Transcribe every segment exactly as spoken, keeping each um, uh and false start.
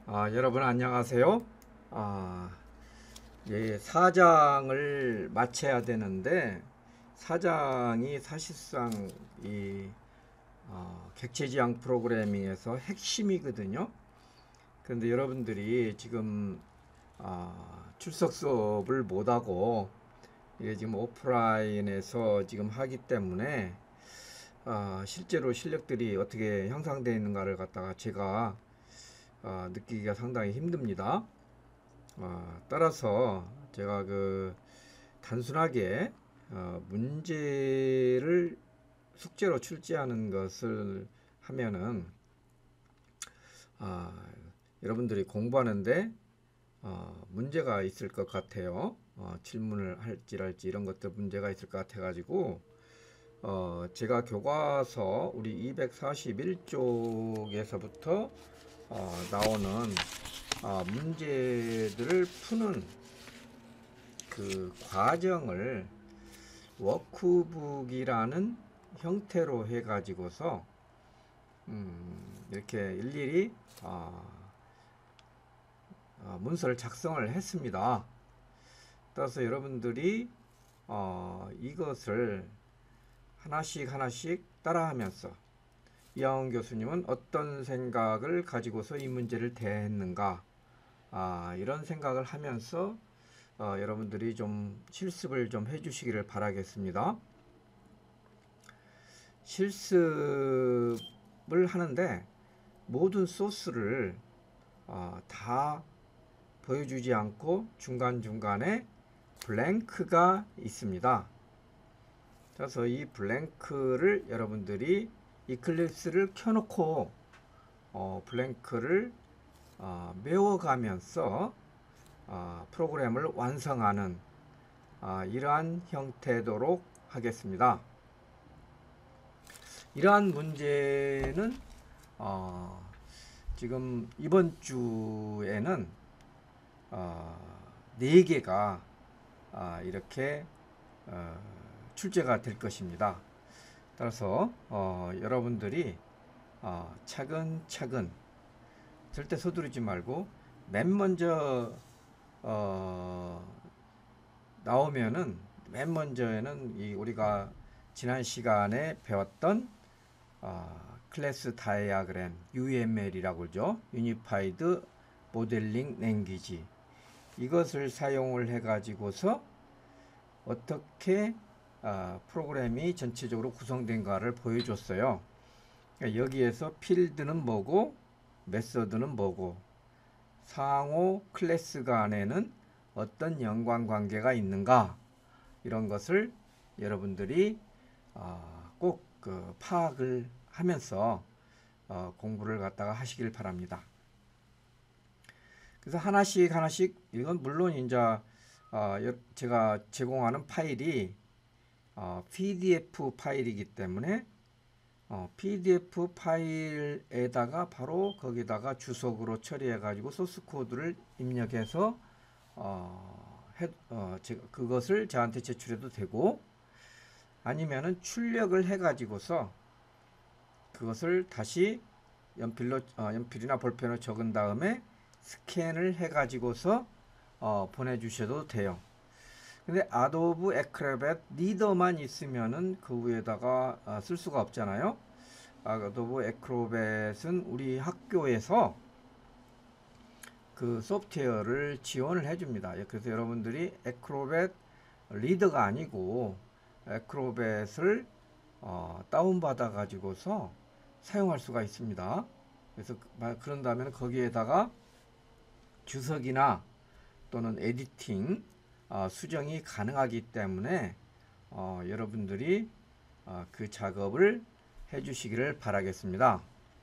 아, 여러분 안녕하세요. 아, 예, 사장을 마쳐야 되는데 사장이 사실상 이 어, 객체지향 프로그래밍에서 핵심이거든요. 그런데 여러분들이 지금 아, 출석 수업을 못하고 이게 지금 오프라인에서 지금 하기 때문에 아, 실제로 실력들이 어떻게 형성되어 있는가를 갖다가 제가 아, 느끼기가 상당히 힘듭니다. 어, 따라서 제가 그 단순하게 어, 문제를 숙제로 출제하는 것을 하면은 아, 여러분들이 공부하는데 어, 문제가 있을 것 같아요. 어, 질문을 할지랄지 이런 것들 문제가 있을 것 같아 가지고 어, 제가 교과서 우리 이백사십일 쪽에서부터 어, 나오는 어, 문제들을 푸는 그 과정을 워크북이라는 형태로 해 가지고서 음, 이렇게 일일이 어, 어, 문서를 작성을 했습니다. 따라서 여러분들이 어, 이것을 하나씩 하나씩 따라하면서 이하원 교수님은 어떤 생각을 가지고서 이 문제를 대했는가, 아, 이런 생각을 하면서 어, 여러분들이 좀 실습을 좀 해주시기를 바라겠습니다. 실습을 하는데 모든 소스를 어, 다 보여주지 않고 중간중간에 블랭크가 있습니다. 그래서 이 블랭크를 여러분들이 이클립스를 켜놓고 어, 블랭크를 어, 메워가면서 어, 프로그램을 완성하는 어, 이러한 형태도록 하겠습니다. 이러한 문제는 어, 지금 이번 주에는 어, 네 개가 어, 이렇게 어, 출제가 될 것입니다. 따라서 어, 여러분들이 어, 차근차근 절대 서두르지 말고 맨 먼저 어, 나오면은 맨 먼저에는 이 우리가 지난 시간에 배웠던 어, 클래스 다이아그램 유엠엘이라고 그러죠. 유니파이드 모델링 랭귀지, 이것을 사용을 해 가지고서 어떻게 어, 프로그램이 전체적으로 구성된가를 보여줬어요. 그러니까 여기에서 필드는 뭐고 메서드는 뭐고 상호 클래스 간에는 어떤 연관관계가 있는가, 이런 것을 여러분들이 어, 꼭그 파악을 하면서 어, 공부를 갖다가 하시길 바랍니다. 그래서 하나씩 하나씩, 이건 물론 이제 어, 제가 제공하는 파일이 어, 피디에프 파일이기 때문에 어, 피디에프 파일에다가 바로 거기다가 주석으로 처리해 가지고 소스 코드를 입력해서 어, 해, 어, 제, 그것을 저한테 제출해도 되고, 아니면은 출력을 해 가지고서 그것을 다시 연필로 어, 연필이나 볼펜으로 적은 다음에 스캔을 해 가지고서 어, 보내주셔도 돼요. 근데 아도브 애크로벳 리더만 있으면은 그 위에다가 어, 쓸 수가 없잖아요. 아도브 애크로벳은 우리 학교에서 그 소프트웨어를 지원을 해줍니다. 그래서 여러분들이 애크로벳 리더가 아니고 애크로벳을 어, 다운받아 가지고서 사용할 수가 있습니다. 그래서 그런다면 거기에다가 주석이나 또는 에디팅 어, 수정이 가능하기 때문에 어, 여러분들이 어, 그 작업을 해 주시기를 바라겠습니다.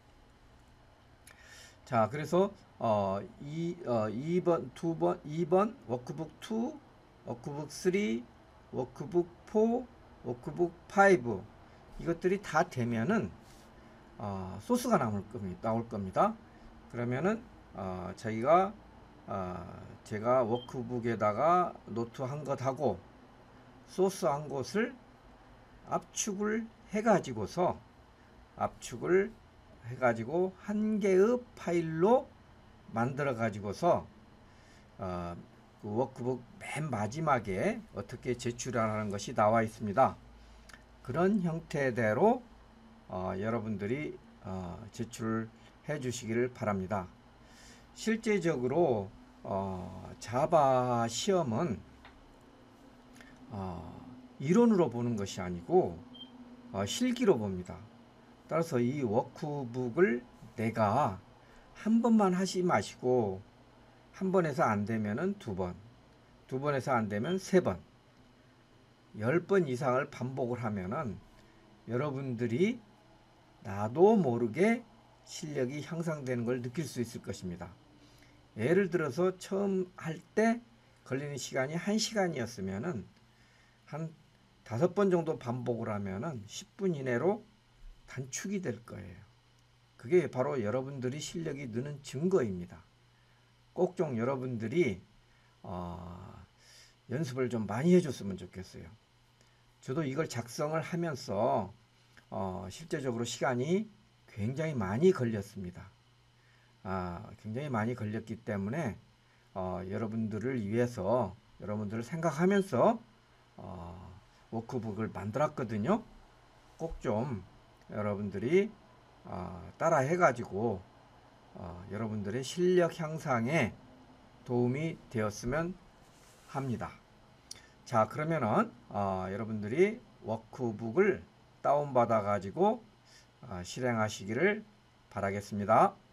자, 그래서 어, 이, 어, 이 번, 이 번, 이 번 워크북 이, 워크북 삼, 워크북 사, 워크북 오, 이것들이 다 되면은 어, 소스가 나올 겁니다. 나올 겁니다. 그러면은 어, 저희가 어, 제가 워크북에다가 노트 한 것하고 소스 한 것을 압축을 해가지고서 압축을 해가지고 한 개의 파일로 만들어 가지고서 어, 그 워크북 맨 마지막에 어떻게 제출하라는 것이 나와 있습니다. 그런 형태대로 어, 여러분들이 어, 제출해 주시기를 바랍니다. 실제적으로 어, 자바 시험은 어, 이론으로 보는 것이 아니고 어, 실기로 봅니다. 따라서 이 워크북을 내가 한 번만 하지 마시고 한 번에서 안 되면은 두 번, 두 번에서 안 되면 세 번, 열 번 이상을 반복을 하면은 여러분들이 나도 모르게 실력이 향상되는 걸 느낄 수 있을 것입니다. 예를 들어서 처음 할 때 걸리는 시간이 한 시간이었으면은 한 다섯 번 정도 반복을 하면은 십 분 이내로 단축이 될 거예요. 그게 바로 여러분들이 실력이 느는 증거입니다. 꼭 좀 여러분들이 어, 연습을 좀 많이 해줬으면 좋겠어요. 저도 이걸 작성을 하면서 어, 실제적으로 시간이 굉장히 많이 걸렸습니다. 아, 굉장히 많이 걸렸기 때문에 어, 여러분들을 위해서 여러분들을 생각하면서 어, 워크북을 만들었거든요. 꼭 좀 여러분들이 어, 따라 해가지고 어, 여러분들의 실력 향상에 도움이 되었으면 합니다. 자, 그러면은 어, 여러분들이 워크북을 다운받아 가지고 어, 실행하시기를 바라겠습니다.